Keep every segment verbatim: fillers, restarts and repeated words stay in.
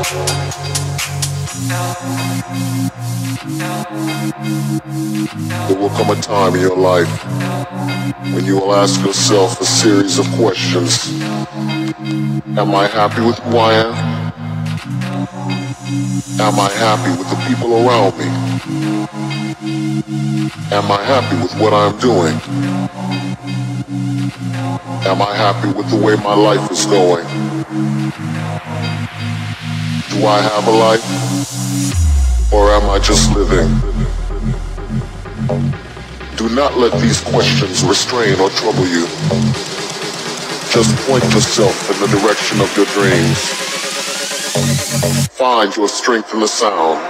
There will come a time in your life when you will ask yourself a series of questions. Am I happy with who I am? Am I happy with the people around me? Am I happy with what I'm doing? Am I happy with the way my life is going? Do I have a life? Or am I just living? Do not let these questions restrain or trouble you. Just point yourself in the direction of your dreams. Find your strength in the sound.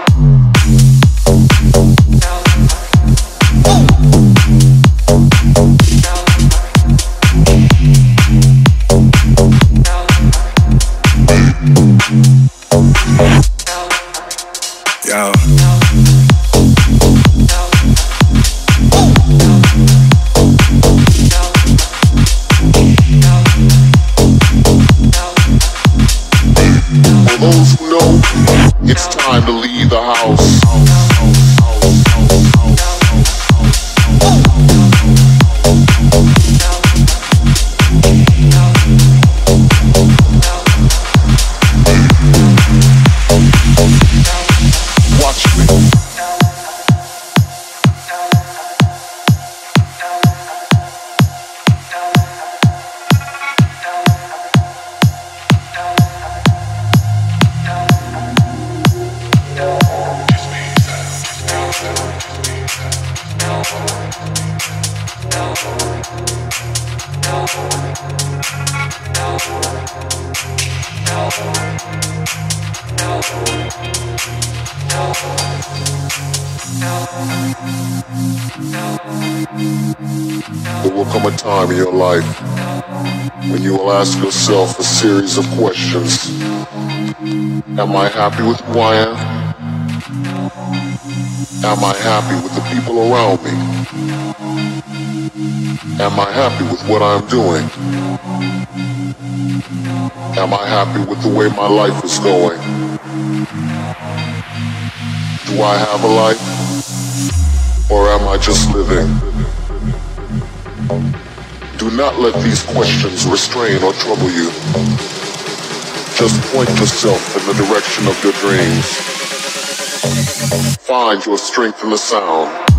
Yo. For those who know, it's time to leave the house. Watch me. There will come a time in your life when you will ask yourself a series of questions. Am I happy with who I am? Am I happy with the people around me? Am I happy with what I'm doing? Am I happy with the way my life is going? Do I have a life? Or am I just living? Do not let these questions restrain or trouble you. Just point yourself in the direction of your dreams. Find your strength in the sound.